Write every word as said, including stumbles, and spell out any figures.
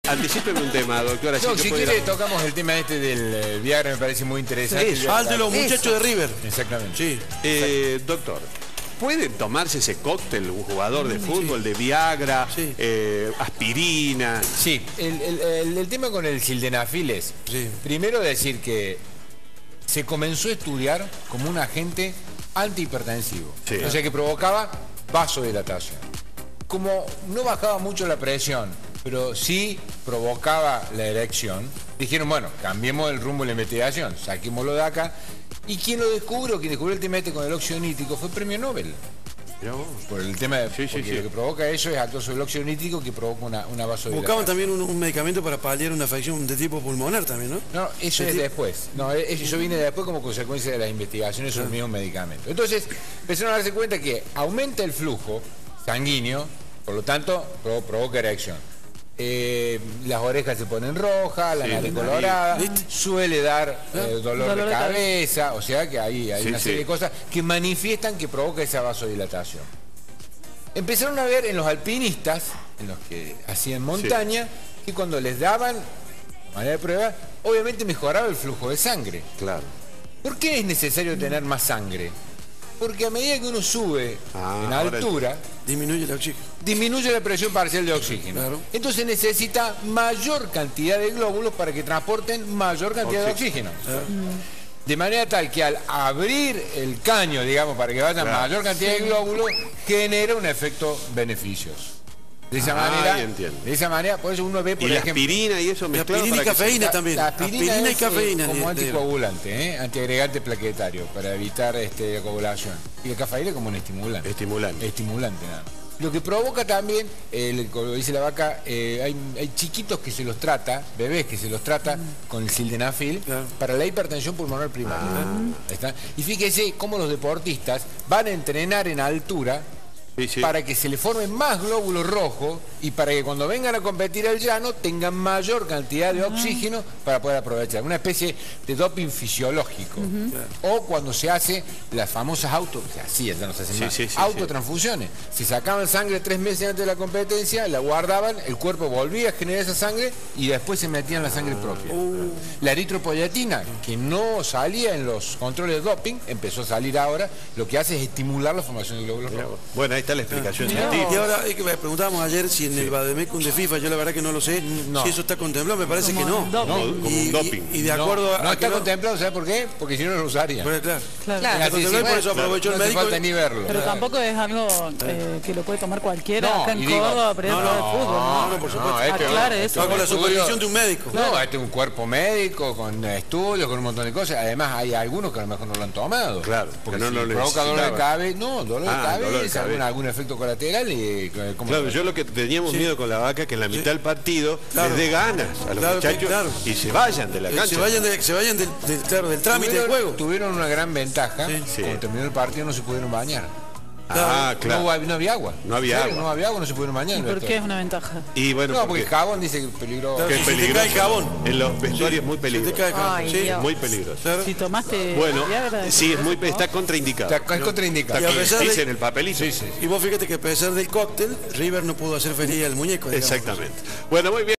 Anticípeme un tema, doctora. No, si quiere tocamos el tema este del eh, Viagra, me parece muy interesante. Sí, al de los muchachos de River. Exactamente. Sí. Eh, doctor, ¿puede tomarse ese cóctel un jugador de fútbol, sí, de Viagra, sí, eh, aspirina? Sí, el, el, el, el tema con el sildenafil es, sí, primero decir que se comenzó a estudiar como un agente antihipertensivo, sí, o sea que provocaba vasodilatación. Como no bajaba mucho la presión, pero sí provocaba la erección, dijeron, bueno, cambiemos el rumbo de la investigación, saquémoslo de acá. Y quien lo descubrió, quien descubrió el tema este con el óxido nítrico fue premio Nobel. Por el tema de, sí, sí, sí, lo que provoca eso es acto sobre el óxido nítrico que provoca una, una vasodilatación. Buscaban también un, un medicamento para paliar una afección de tipo pulmonar también, ¿no? No, eso de es tipo... después. No, eso viene después como consecuencia de las investigaciones sobre el mismo medicamento. Entonces, empezaron a darse cuenta que aumenta el flujo sanguíneo, por lo tanto, provoca erección. Eh, las orejas se ponen rojas, la sí, nariz colorada, suele dar eh, dolor, dolor de cabeza, de... o sea que hay, hay sí, una serie sí. de cosas que manifiestan que provoca esa vasodilatación. Empezaron a ver en los alpinistas, en los que hacían montaña, sí, que cuando les daban, de manera de prueba, obviamente mejoraba el flujo de sangre. Claro. ¿ ¿Por qué es necesario tener más sangre? Porque a medida que uno sube ah, en altura, disminuye el oxígeno. Disminuye la presión parcial de oxígeno. Claro. Entonces necesita mayor cantidad de glóbulos para que transporten mayor cantidad oxígeno. de oxígeno. Claro. De manera tal que al abrir el caño, digamos, para que vaya claro. mayor cantidad de glóbulos, genera un efecto beneficioos. De esa ah, manera, entiendo. de esa manera, por eso uno ve, por y ejemplo... la aspirina y eso mezclado. Aspirina y cafeína la, también. La aspirina, aspirina es, y cafeína. Eh, como anticoagulante, ¿eh? antiagregante plaquetario, para evitar este, la coagulación. Y la cafeína como un estimulante. Estimulante. Estimulante, nada. Lo que provoca también, eh, como dice la vaca, eh, hay, hay chiquitos que se los trata, bebés que se los trata mm. con el sildenafil, claro, para la hipertensión pulmonar primaria. Ah. ¿Está? Y fíjese cómo los deportistas van a entrenar en altura, sí, sí, para que se le formen más glóbulos rojos y para que cuando vengan a competir al llano tengan mayor cantidad de oxígeno para poder aprovechar. Una especie de doping fisiológico. Uh-huh. Claro. O cuando se hace las famosas auto, o sea, sí, ya no se hacen sí, más, sí, sí, autotransfusiones. Sí. Se sacaban sangre tres meses antes de la competencia, la guardaban, el cuerpo volvía a generar esa sangre y después se metían la sangre propia. Uh. La eritropoyetina, que no salía en los controles de doping, empezó a salir ahora, lo que hace es estimular la formación de glóbulos rojos. Bueno, ahí está la explicación no. científica. Y ahora, es que me preguntábamos ayer si en sí. el Vademecum de FIFA, yo la verdad que no lo sé, no. si eso está contemplado, me parece como que no. no. no como y, un doping. Y, y de acuerdo no, a... No está no... contemplado, ¿sabes por qué? Porque si no, no lo usaría. Bueno, claro. Claro. claro. Está contemplado y por eso aprovechó no el médico. No falta ni verlo. Pero claro. tampoco es algo eh, que lo puede tomar cualquiera no, acá en digo, Córdoba, pero no, no, no, de fútbol. No, no, por supuesto. No, este, Aclare no, eso. Va con la supervisión de un médico. No, claro. Este es un cuerpo médico, con estudios, con un montón de cosas. Además, hay algunos que a lo mejor no lo han tomado. Claro. Porque no, si no provoca dolor de cabeza, no, dolor ah, de cabeza, dolor de cabeza. Algún, algún efecto colateral y... Claro, yo lo que teníamos sí. miedo con la vaca, que en la mitad sí. del partido claro. les dé ganas a los claro, muchachos claro. y se vayan de la cancha. Se vayan, de, se vayan del, del, claro, del trámite tuvieron, del juego. Tuvieron una gran ventaja, sí. Sí. cuando terminó el partido no se pudieron bañar. Ah, claro. No, no había agua. No había agua. No había agua, no se pudieron bañar. ¿Y por qué es una ventaja? Y bueno, no, porque, porque el jabón dice que es peligroso. Claro, que es si peligroso. te cae jabón. En los vestuarios es muy peligroso. Ay, sí, muy peligroso. Claro. Si tomaste bueno, Viagra, sí, es muy, está contraindicado. Está, es contraindicado. Está, y a pesar dice de, en el papelito. Sí, sí. Y vos fíjate que a pesar del cóctel, River no pudo hacer feliz al muñeco. Digamos. Exactamente. Bueno, muy bien.